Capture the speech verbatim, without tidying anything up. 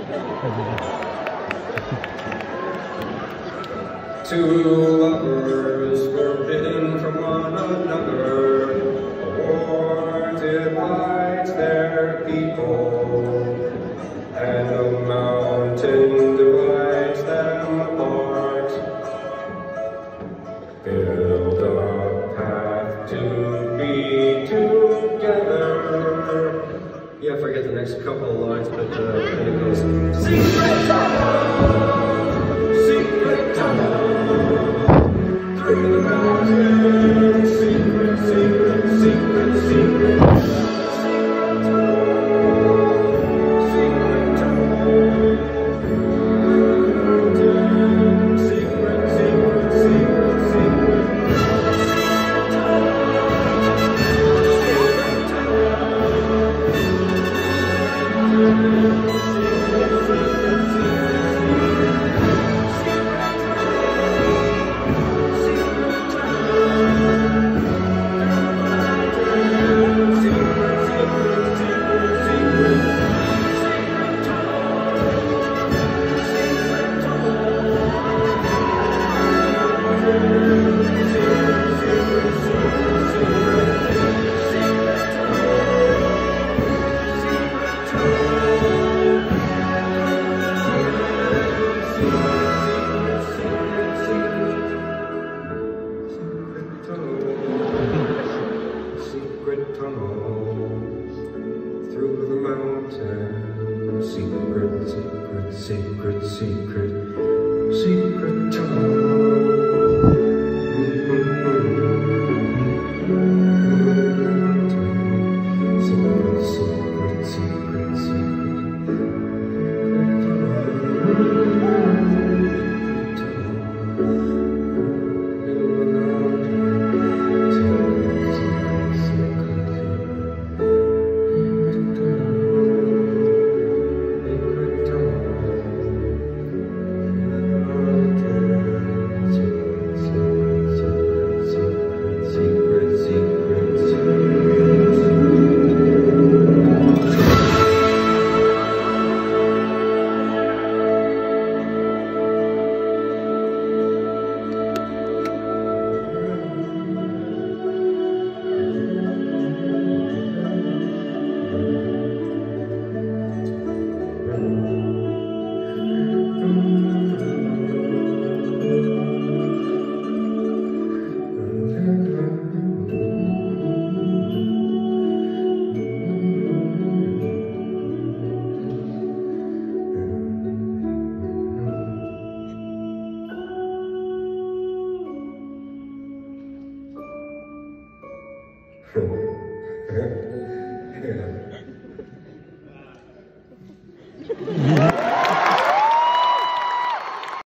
Two lovers were hidden from one another. A war divides their people, and a mountain divides them apart. Build a path to be together. Yeah, I forget the next couple of lines, but uh, it goes, secret tunnel, secret tunnel, through the mountains, secret, secret, secret, secret. Secret tunnels through the mountains. Secret, secret, secret, secret, secret tunnel. Secret, secret, secret, secret.